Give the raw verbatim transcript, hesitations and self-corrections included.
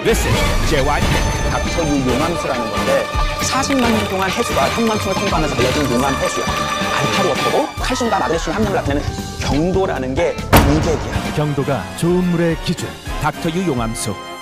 This is 제이와이. 닥터 유 용암수라는 건데 사십만 년 동안 해수가 현만층을 통과하면서 알려진 용암 해수야. 알파로 워터고 칼슘과 마그네슘 함량을 나타내는 경도라는 게 무객이야. 경도가 좋은 물의 기준. 닥터 유 용암수.